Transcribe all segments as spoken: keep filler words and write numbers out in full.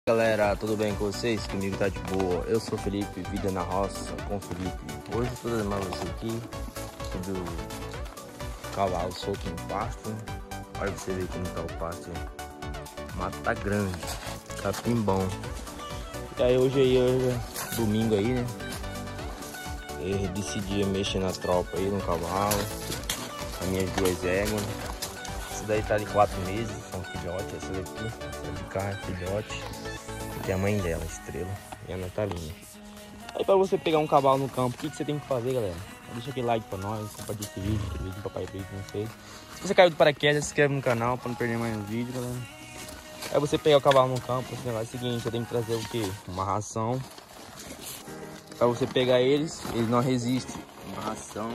Galera, tudo bem com vocês? Comigo tá de boa. Eu sou o Felipe, Vida na Roça com o Felipe. Hoje eu tô trazendo mais você aqui sobre o cavalo solto no pasto. Olha pra você ver como tá o pasto aí. O mato tá grande, capim bom. E aí hoje aí, hoje é domingo aí, né? Eu decidi mexer na tropa aí no cavalo. As minhas duas éguas. Essa daí tá de quatro meses, são filhotes. Essa daqui, essa de cá é filhote. Que é a mãe dela, Estrela, e a Natalina. Aí pra você pegar um cavalo no campo, o que, que você tem que fazer, galera? Deixa aquele like pra nós, compartilha esse vídeo, esse vídeo do Papai Preto, não sei. Se você caiu do paraquedas, se inscreve no canal pra não perder mais um vídeo, galera. Aí você pegar o cavalo no campo, você vai o seguinte, você tem que trazer o quê? Uma ração. Pra você pegar eles, eles não resistem. Uma ração,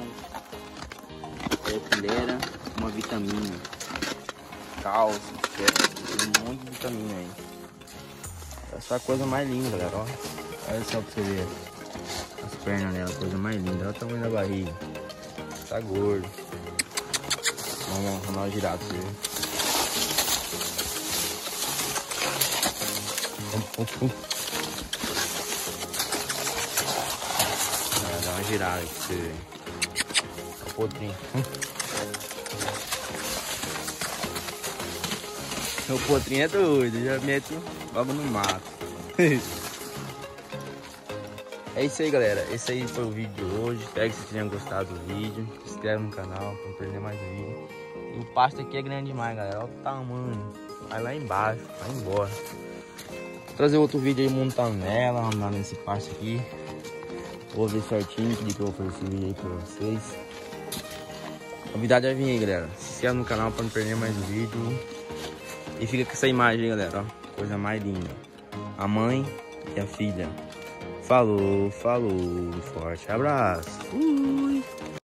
filera, uma vitamina, cálcio, um monte de vitamina aí. Essa é a coisa mais linda, galera, ó. Olha só pra você ver as pernas dela, a coisa mais linda. Olha o tamanho da barriga. Tá gordo. Vamos, vamos dar uma girada pra você ver. Vai dar uma girada aqui pra você ver. Olha o potrinho. O potrinho é doido, já mete logo no mato. É isso aí, galera. Esse aí foi o vídeo de hoje. Espero que vocês tenham gostado do vídeo. Se inscreve no canal para não perder mais vídeo. E o pasto aqui é grande demais, galera. Olha o tamanho. Vai lá embaixo, vai embora. Vou trazer outro vídeo aí montando nela, andando nesse pasto aqui. Vou ver certinho que eu vou fazer esse vídeo aí para vocês. A novidade vai vir aí, galera. Se inscreve no canal para não perder mais vídeo. E fica com essa imagem, galera, ó. Coisa mais linda. A mãe e a filha. Falou, falou. Forte abraço. Fui.